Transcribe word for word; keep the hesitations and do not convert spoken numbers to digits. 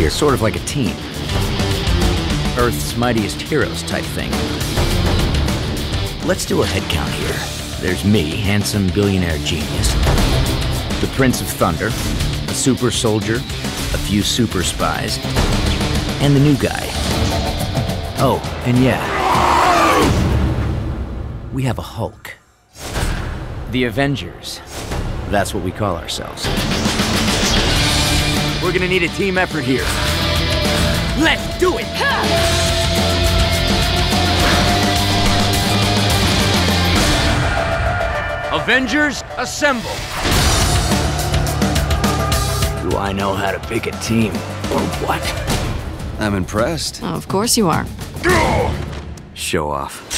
We're sort of like a team. Earth's mightiest heroes type thing. Let's do a head count here. There's me, handsome billionaire genius. The Prince of Thunder, a super soldier, a few super spies, and the new guy. Oh, and yeah, we have a Hulk. The Avengers. That's what we call ourselves. We're gonna need a team effort here. Let's do it! Avengers, assemble! Do I know how to pick a team, or what? I'm impressed. Oh, of course you are. Show off.